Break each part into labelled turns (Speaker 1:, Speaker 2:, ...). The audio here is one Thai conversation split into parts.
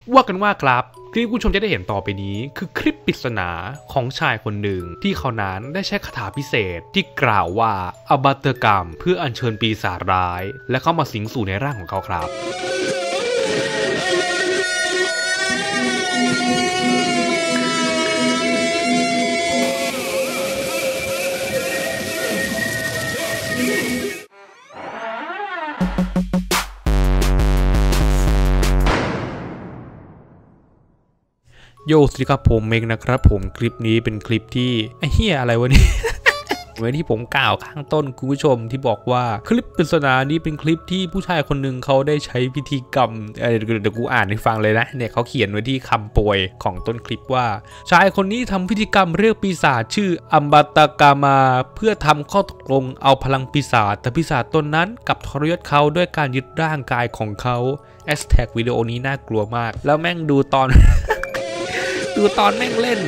Speaker 1: ว่ากันว่าครับคลิปผู้ชมจะได้เห็นต่อไปนี้คือคลิปปริศนาของชายคนหนึ่งที่เขานั้นได้ใช้คาถาพิเศษที่กล่าวว่าอบัตกรรมเพื่ออัญเชิญปีศาจร้ายและเข้ามาสิงสู่ในร่างของเขาครับโยสวัสดีครับผมเมงนะครับผมคลิปนี้เป็นคลิปที่ไอ้เหี้ยอะไรวะเนี่ย เหมือนที่ผมกล่าวข้างต้นคุณผู้ชมที่บอกว่าคลิปปริศนานี้เป็นคลิปที่ผู้ชายคนหนึ่งเขาได้ใช้พิธีกรรมเดี๋ยวกูอ่านให้ฟังเลยนะเนี่ยเขาเขียนไว้ที่คำโปรยของต้นคลิปว่าชายคนนี้ทำพิธีกรรมเรียกปีศาจชื่ออัมบัตกามาเพื่อทำข้อตกลงเอาพลังปีศาจแต่ปีศาจตนนั้นกลับทรยศเขาด้วยการยึดร่างกายของเขาแฮชแท็กวิดีโอนี้น่ากลัวมากแล้วแม่งดูตอน ดูตอนแม่งเล่น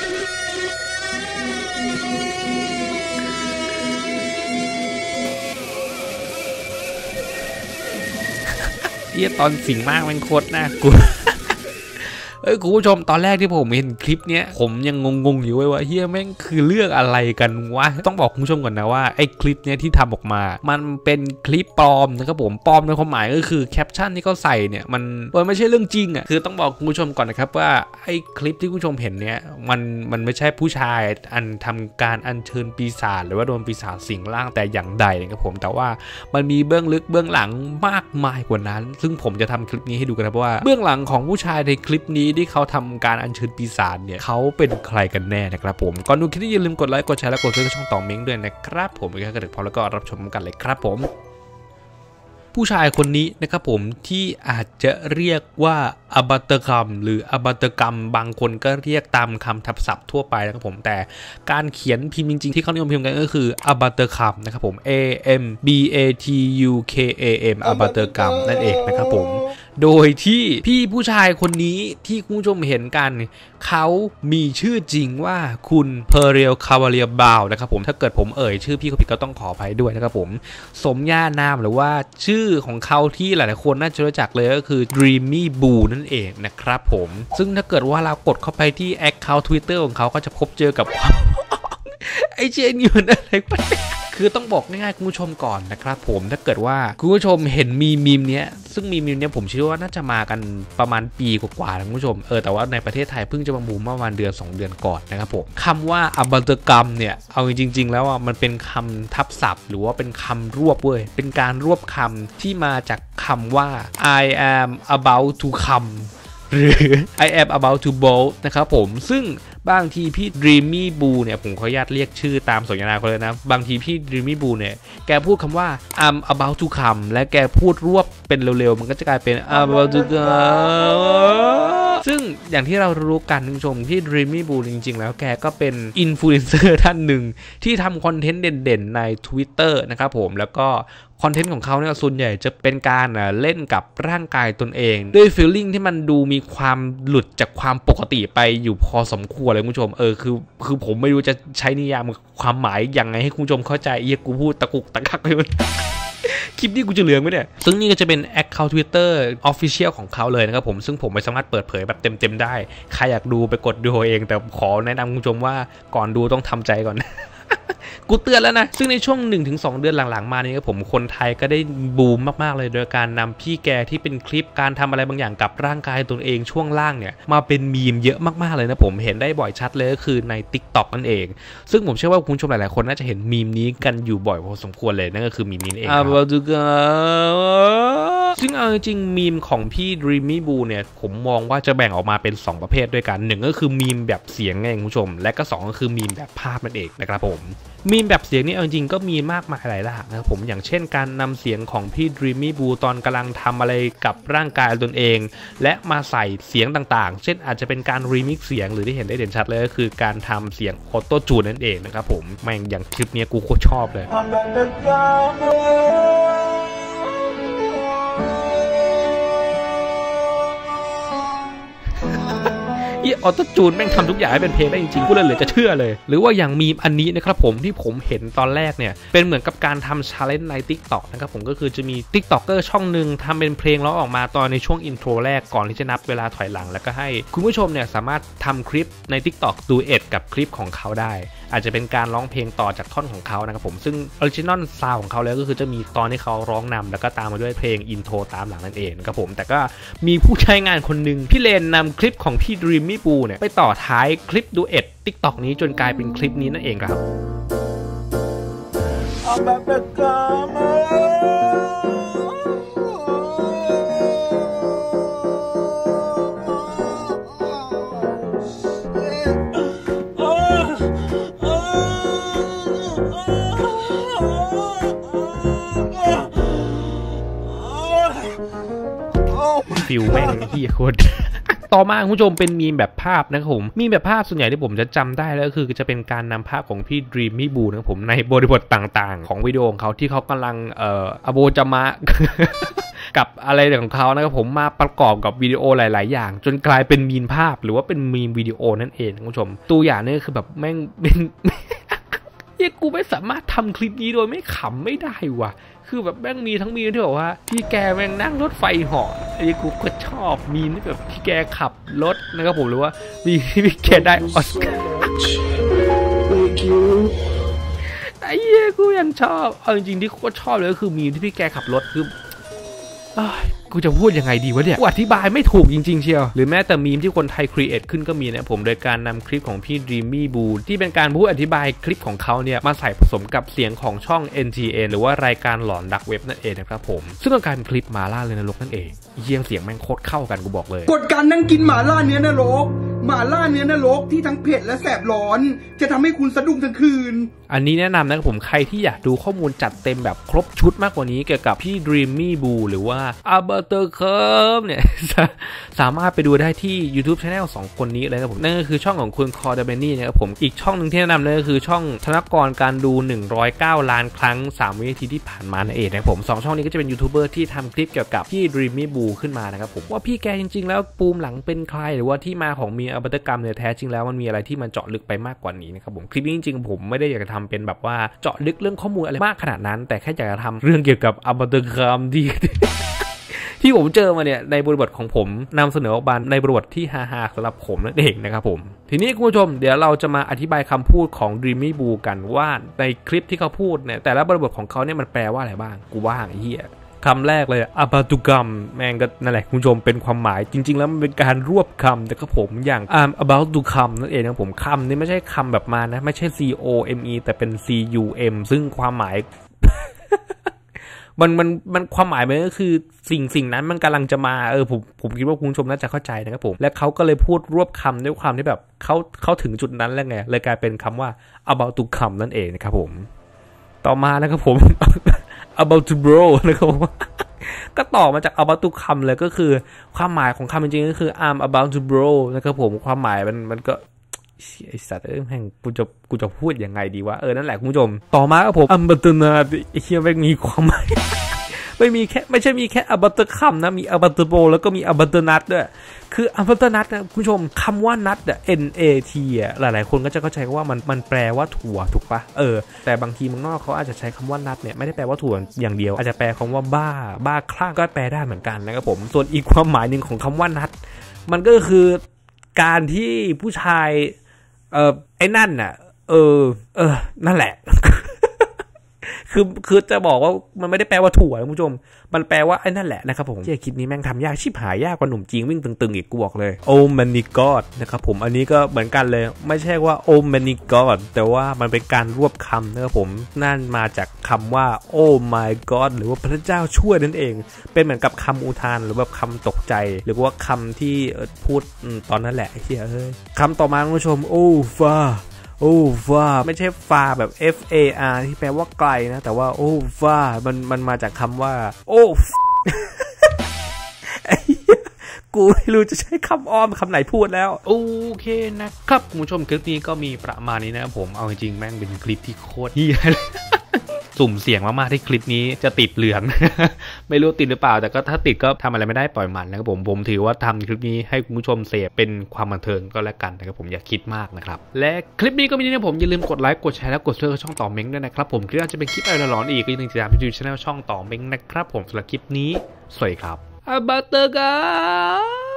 Speaker 1: ตอนสิงมากมันโคตรน่ากลัวคุณผู้ชมตอนแรกที่ผมเห็นคลิปเนี้ยผมยังงงอยู่ว่าเฮียแม่งคือเรื่องอะไรกันวะต้องบอกคุณผู้ชมก่อนนะว่าไอ้คลิปเนี้ยที่ทำออกมามันเป็นคลิปปลอมนะครับผมปลอมในความหมายก็คือแคปชั่นที่เขาใส่เนี่ยมันไม่ใช่เรื่องจริงอ่ะคือต้องบอกคุณผู้ชมก่อนนะครับว่าไอ้คลิปที่คุณผู้ชมเห็นเนี้ยมันไม่ใช่ผู้ชายทำการอัญเชิญปีศาจหรือว่าโดนปีศาจสิงร่างแต่อย่างใดนะครับผมแต่ว่ามันมีเบื้องลึกเบื้องหลังมากมายกว่านั้นซึ่งผมจะทำคลิปนี้ให้ดูกันนะว่าเบื้องหลังของผู้ชายในคลิปนี้ที่เขาทำการอัญเชิญปีศาจเนี่ยเขาเป็นใครกันแน่นะครับผมก่อนดูคลิปนี้อย่าลืมกดไลค์กดแชร์และกดซับสไครบ์ช่องต่อเม้งด้วยนะครับผมไปกันกระดึกพอแล้วก็รับชมกันเลยครับผมผู้ชายคนนี้นะครับผมที่อาจจะเรียกว่าอบัตกรรมหรืออบัตกรรมบางคนก็เรียกตามคำทับศัพท์ทั่วไปนะครับผมแต่การเขียนพิมพ์จริงๆที่เขานิยมพิมพ์กันก็คืออบัตกรรมนะครับผม A M B A T U K A M อบัตกรรมนั่นเองนะครับผมโดยที่พี่ผู้ชายคนนี้ที่คุณผู้ชมเห็นกันเขามีชื่อจริงว่าคุณเพอร์เรียลคาวาเลียบาวนะครับผมถ้าเกิดผมเอ่ยชื่อพี่เขาผิดก็ต้องขออภัยด้วยนะครับผมสมญานามหรือว่าชื่อของเขาที่หลายๆคนน่าจะรู้จักเลยก็คือ Dreamy Boo นั่นเองนะครับผมซึ่งถ้าเกิดว่าเรากดเข้าไปที่ Account Twitter ของเขาก็จะพบเจอกับความ ไอเจนอยู่อะไรปะคือต้องบอกง่ายๆคุณผู้ชมก่อนนะครับผมถ้าเกิดว่าคุณผู้ชมเห็นมีมเนี้ยซึ่งมีมเนี้ยผมเชื่อว่าน่าจะมากันประมาณปีกว่าๆนะคุณผู้ชมแต่ว่าในประเทศไทยเพิ่งจะมาบูมประมาณเดือน2 เดือนก่อนนะครับผมคำว่าอบัตกรรมเนี่ยเอาจริงๆแล้วมันเป็นคำทับศัพท์หรือว่าเป็นคำรวบเว้ยเป็นการรวบคำที่มาจากคำว่า I am about to come หรือ I am about to bolt นะครับผมซึ่งบางทีพี่ Dreamy Boo เนี่ยผมขออนุญาตเรียกชื่อตามสญานาเขาเลยนะบางทีพี่ Dreamy Boo เนี่ยแกพูดคำว่า I'm about to come และแกพูดรวบเป็นเร็วๆมันก็จะกลายเป็น about to come ซึ่งอย่างที่เรารู้กันคุณผู้ชมที่ Dreamy Boo จริงๆแล้วแกก็เป็นอินฟลูเอนเซอร์ท่านหนึ่งที่ทำคอนเทนต์เด่นๆใน Twitter นะครับผมแล้วก็คอนเทนต์ของเขาเนี่ยส่วนใหญ่จะเป็นการเล่นกับร่างกายตนเองด้วยฟีลลิ่งที่มันดูมีความหลุดจากความปกติไปอยู่พอสมควรเลยคุณผู้ชมคือผมไม่รู้จะใช้นิยามความหมายยังไงให้คุณผู้ชมเข้าใจกูพูดตะกุกตะกักไปหมด คลิปนี้กูจะเหลืองไหมเนี่ยซึ่งนี่ก็จะเป็น Account Twitter Official ของเขาเลยนะครับผมซึ่งผมไม่สามารถเปิดเผยแบบเต็มๆได้ใครอยากดูไปกดดูเองแต่ขอแนะนำคุณผู้ชมว่าก่อนดูต้องทำใจก่อน กูเตือนแล้วนะซึ่งในช่วง 1-2 เดือนหลังๆมานี้ผมคนไทยก็ได้บูมมากๆเลยโดยการนำพี่แกที่เป็นคลิปการทำอะไรบางอย่างกับร่างกายตนเองช่วงล่างเนี่ยมาเป็นมีมเยอะมากๆเลยนะผมเห็นได้บ่อยชัดเลยก็คือใน TikTok นั่นเองซึ่งผมเชื่อว่าคุณผู้ชมหลายๆคนน่าจะเห็นมีมนี้กันอยู่บ่อยพอสมควรเลยนั่นก็คือมีมนี้เองซึ่งเอาจริงมีมของพี่ Dreamy Boo เนี่ยผมมองว่าจะแบ่งออกมาเป็น2ประเภทด้วยกัน1ก็คือมีมแบบเสียงไงคุณผู้ชมและก็2ก็คือมีมแบบภาพนั่นเองนะครับผมมีมแบบเสียงนี่เอาจริงก็มีมากมายหลายหลากนะครับผมอย่างเช่นการนำเสียงของพี่ Dreamy Boo ตอนกำลังทำอะไรกับร่างกายตนเองและมาใส่เสียงต่างๆเช่นอาจจะเป็นการรีมิกซ์เสียงหรือที่เห็นได้เด่นชัดเลยก็คือการทำเสียงออโต้จูนนั่นเองนะครับผมแม่งอย่างคลิปนี้กูโคตรชอบเลยที่ออโต้จูนแม่งทำทุกอย่างให้เป็นเพลงได้จริงๆกูเลยเหลือจะเชื่อเลยหรือว่าอย่างมีมอันนี้นะครับผมที่ผมเห็นตอนแรกเนี่ยเป็นเหมือนกับการทำ challenge ใน TikTok นะครับผมก็คือจะมี TikToker ช่องหนึ่งทำเป็นเพลงร้องออกมาตอนในช่วงอินโทรแรกก่อนที่จะนับเวลาถอยหลังแล้วก็ให้คุณผู้ชมเนี่ยสามารถทำคลิปใน TikTok ดูเอ็ดกับคลิปของเขาได้อาจจะเป็นการร้องเพลงต่อจากท่อนของเขานะครับผมซึ่งออริจินอลซาวของเขาแล้วก็คือจะมีตอนที่เขาร้องนำแล้วก็ตามมาด้วยเพลงอินโทรตามหลังนั่นเองนะครับผมแต่ก็มีผู้ใช้งานคนหนึ่งพี่เลนนำคลิปของพี่ Dreamy Boo เนี่ยไปต่อท้ายคลิปดูเอ็ด TikTok นี้จนกลายเป็นคลิปนี้นั่นเองครับฟิลแม่งที่โคตรต่อมาคุณผู้ชมเป็นมีมแบบภาพนะครับผมมีแบบภาพส่วนใหญ่ที่ผมจะจำได้แล้วคือจะเป็นการนำภาพของพี่ Dreamy Boo นะครับผมในบริบทต่างๆของวิดีโอของเขาที่เขากำลังอโบจามะ กับอะไรของเขานะครับผมมาประกอบกับวิดีโอหลายๆอย่างจนกลายเป็นมีมภาพหรือว่าเป็นมีมวิดีโอนั่นเองคุณผู้ชมตัวอย่างนี่คือแบบแม่งเป็นกูไม่สามารถทำคลิปนี้โดยไม่ขำไม่ได้ว่ะคือแบบแม่งมีทั้งมีที่บอกว่าพี่แกแม่งนั่งรถไฟเหาะไอ้กูก็ชอบมีที่แบบพี่แกขับรถนะครับผมหรือว่ามีพี่แกได้ออสการ์ไอ้เหี้ยกูยังชอบเอาจริงๆที่กูชอบเลยก็คือมีที่พี่แกขับรถคือกูจะพูดยังไงดีวะเนี่ยกูอธิบายไม่ถูกจริงๆเชียวหรือแม้แต่มีมที่คนไทยครีเอทขึ้นก็มีนะผมโดยการนำคลิปของพี่ Dreamy Boo ที่เป็นการพูดอธิบายคลิปของเขาเนี่ยมาใส่ผสมกับเสียงของช่อง NTA หรือว่ารายการหลอนดักเว็บนั่นเองนะครับผมซึ่งเป็นการคลิปหมาล่าเนื้อนรกนั่นเองเยี่ยงเสียงแม่งโคตรเข้ากันกูบอกเลย
Speaker 2: กฎการนั่งกินหมาล่าเนื้อนรกหมาล่าเนื้อนรกที่ทั้งเผ็ดและแสบร้อนจะทำให้คุณสะดุ้งทั้งคืน
Speaker 1: อันนี้แนะนำนะครับผมใครที่อยากดูข้อมูลจัดเต็มแบบครบชุดมากกว่านี้เกี่ยวกับพี่ Dreamy Boo หรือว่า Alberto เนี่ย สามารถไปดูได้ที่ YouTube Channel 2 คนนี้เลยครับผมนั่นก็คือช่องของคุณคอร์ดาเบนี่นะครับผมอีกช่องหนึ่งที่แนะนำเลยก็คือช่องธนกรการดู109ล้านครั้ง3 วินาทีที่ผ่านมานั่นเองนะครับผม2ช่องนี้ก็จะเป็นยูทูบเบอร์ที่ทำคลิปเกี่ยวกับพี่ Dreamy Boo ขึ้นมานะครับผมว่าพี่แกจริงๆแล้วปูมหลังเป็นใครหรือว่าที่มาของมีอัลเบอร์ตกรรมเนี่ยแท้จริงแล้วมันมีอะไรที่มันเจาะลึกไปมากกว่านี้นะครับผมคลิปนี้จริงๆผมไม่ได้อยากจะทำเป็นแบบว่าเจาะลึกเรื่องข้อมูลอะไรมากขนาดนั้นแต่แค่อยากจะทำเรื่องเกี่ยวกับอัลเบอร์ตกรรมที่ผมเจอมาเนี่ยในบริบทของผมนำเสนอออกมาในบริบทที่ฮาๆสำหรับผมนั่นเองนะครับผมทีนี้คุณผู้ชมเดี๋ยวเราจะมาอธิบายคำพูดของ Dreamy Boo กันว่าในคลิปที่เขาพูดเนี่ยแต่ละบริบทของเขาเนี่ยมันแปลว่าอะไรบ้างกูว่าไอ้เหี้ยคำแรกเลยอับาตุกรรมแม่งก็นั่นแหละคุณผู้ชมเป็นความหมายจริงๆแล้วมันเป็นการรวบคำแต่ก็ผมอย่างabout to come นั่นเองนะผมคำนี้ไม่ใช่คำแบบมานะไม่ใช่ COME แต่เป็น CUM ซึ่งความหมาย มันความหมายมันก็คือสิ่งนั้นมันกำลังจะมาผมคิดว่าคุณผู้ชมน่าจะเข้าใจนะครับผมและเขาก็เลยพูดรวบคำด้วยความที่แบบเขาถึงจุดนั้นแล้วไงเลยกลายเป็นคำว่า about to come นั่นเองนะครับผมต่อมานะครับผมabout to bro นะครับก็ต่อมาจาก about to come เลยก็คือความหมายของคำจริงๆก็คือ I'm about to bro นะครับผมความหมายมันก็ไอสัตว์แม่งกูจะพูดยังไงดีวะนั่นแหละคุณผู้ชมต่อมาครับผมอัมบัตนาไอเชี่ยไม่มีความหมาย ไม่ใช่มีแค่อัมบัตคัมนะมีอัมบัตโบแล้วก็มีอัมบัตนัทด้วยคืออัมบัตนัทนะคุณผู้ชมคำว่านัทNAT หลายๆคนก็จะเข้าใจว่ามันแปลว่าถั่วถูกปะแต่บางทีเมืองนอกเขาอาจจะใช้คำว่านัทเนี่ยไม่ได้แปลว่าถั่วอย่างเดียวอาจจะแปลคำว่าบ้าคลั่งก็แปลได้เหมือนกันนะครับผมส่วนอีกความหมายหนึ่งของคำว่านัทมันก็คือการที่ผู้ชายไอ้นั่นน่ะนั่นแหละ คือจะบอกว่ามันไม่ได้แปลว่าถั่วคุณผู้ชมมันแปลว่าไอ้นั่นแหละนะครับผมคลิปนี้แม่งทำยากชิบหายยากกว่าหนุ่มจีนวิ่งตึงๆอีกกูบอกเลยโอ้แมนนี่กอดนะครับผมอันนี้ก็เหมือนกันเลยไม่ใช่ว่าโอ้แมนนี่กอดแต่ว่ามันเป็นการรวบคำนะครับผมนั่นมาจากคำว่าโอ้ my god หรือว่าพระเจ้าช่วยนั่นเองเป็นเหมือนกับคำอุทานหรือแบบคำตกใจหรือว่าคำที่พูดตอนนั้นแหละคำต่อมาคุณผู้ชมโอ้ฟ้าไม่ใช่ฟาแบบ FAR ที่แปลว่าไกลนะแต่ว่าโอ้ฟ้ามันมาจากคำว่าโอ้ กูไม่รู้จะใช้คำอ้อมคำไหนพูดแล้วโอเคนะครับคุณผู้ชมคลิปนี้ก็มีประมาณนี้นะผมเอาจริงๆแม่งเป็นคลิปที่โคตรเหี้ยเลยสุ่มเสี่ยงมากๆที่คลิปนี้จะติดเหลือง ไม่รู้ติดหรือเปล่าแต่ก็ถ้าติดก็ทำอะไรไม่ได้ปล่อยมันนะครับผมถือว่าทำคลิปนี้ให้คุณผู้ชมเสพเป็นความบันเทิงก็แล้วกันนะครับผมอย่าคิดมากนะครับและคลิปนี้ก็มีนี่นะผมอย่าลืมกดไลค์กดแชร์และกดซับสไครบ์ช่องต่อเม้งด้วยนะครับผมคลิปหน้าจะเป็นคลิปอะไรหลอนๆอีกก็อย่าลืมติดตามช่องต่อเม้งนะครับผมสำหรับคลิปนี้สวัสดีครับอาบาเตอร์กา